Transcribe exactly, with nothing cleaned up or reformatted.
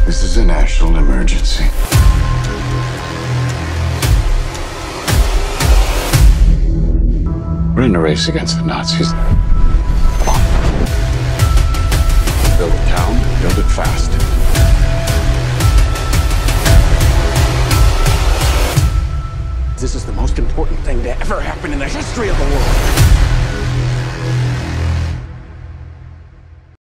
This is a national emergency. We're in a race against the Nazis. Build a town, build it fast. This is the most important thing to ever happen in the history of the world.